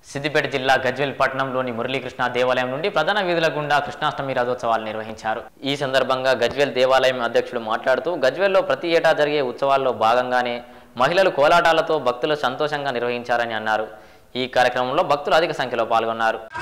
సిద్దిపేట జిల్లా గజ్వేల్ పట్టణంలోని మురళీకృష్ణ దేవాలయం నుండి ప్రధాన వీధుల గుండా కృష్ణాష్టమి రథోత్సవాలు నిర్వహించారు. ఈ సందర్భంగా గజ్వేల్ దేవాలయం అధ్యక్షుడు మాట్లాడుతూ గజ్వేల్లో ప్రతి ఏటా జరిగే ఉత్సవాల్లో భాగంగానే మహిళలు కోలాటాలతో భక్తులు సంతోషంగా నిర్వహించారని అన్నారు. ఈ కార్యక్రమంలో భక్తులు అధిక సంఖ్యలో పాల్గొన్నారు.